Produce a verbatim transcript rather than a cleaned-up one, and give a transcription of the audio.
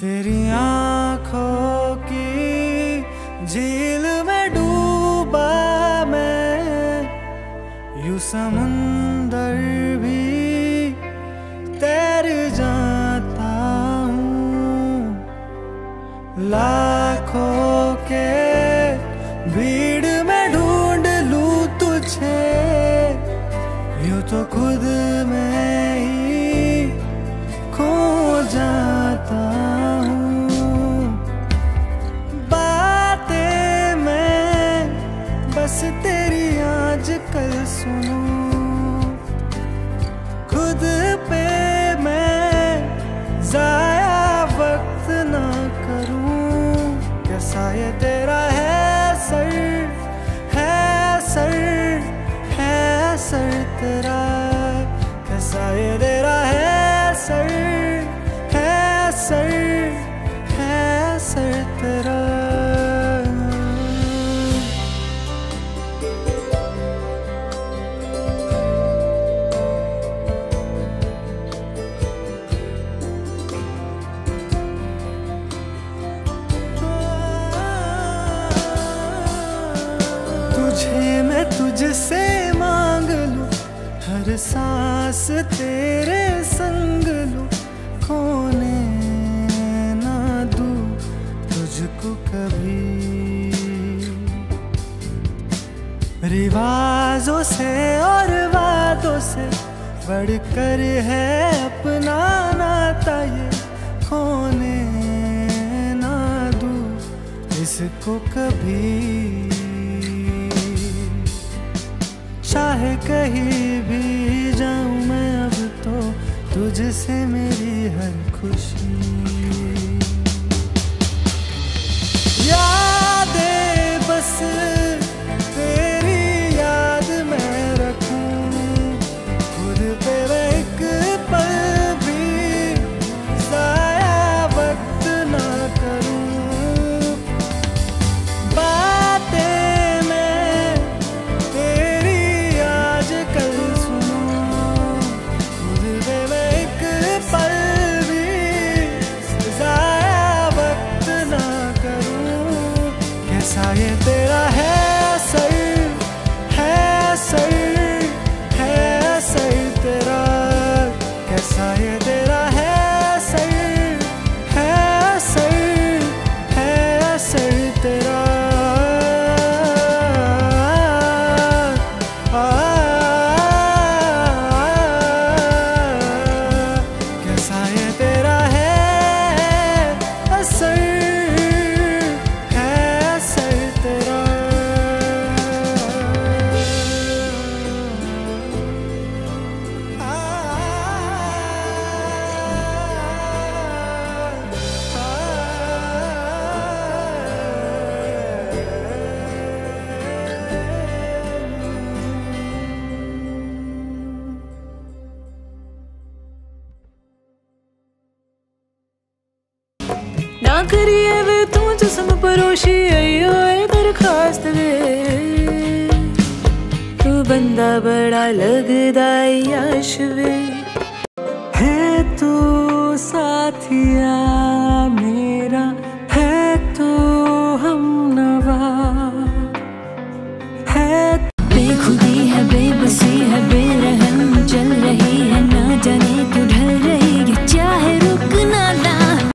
तेरी आँखों की झील में डूबा मैं, यूं समुंदर भी तैर जाता हूँ। लाखों के भीड़ में ढूंढ लूं तुझे, यूं तो खुद में ही खो जाता हूँ। बातें मैं बस तेरी आजकल सुनूं, खुद पे मैं जाया वक्त ना करूं। कैसा ये तेरा है सर, है सर, है सर तेरा, कैसा ये तेरा है सर, है सर, है सर तेरा। तुझे मैं तुझसे मांग लूं, हर सांस तेरे संग लूं, खोने ना दूं तुझको कभी। रिवाजों से और वादों से बढ़कर है अपना नाता ये, खोने ना दूं इसको कभी। चाहे कहीं भी जाऊं मैं अब तो तुझसे मेरी हर खुशी। यादें बस तेरी याद में रखूं, खुद पे मैं एक पल भी जाया वक्त ना करूं। बातें मैं तेरी आजकल सुनूं, खुद पे मैं एक पल भी जाया वक्त ना करूं। कैसा ये तेरा है सर, है सर, है सर तेरा, कैसा ये तेरा है सर, है सर, है सर तेरा। आ, कैसा ये तेरा है सर, है सर तेरा। आ, ना करिए वे तू जिस्म परोशी, अयो ए दरखास्त वे तू बंदा बड़ा लगदा याश वे। है तू साथिया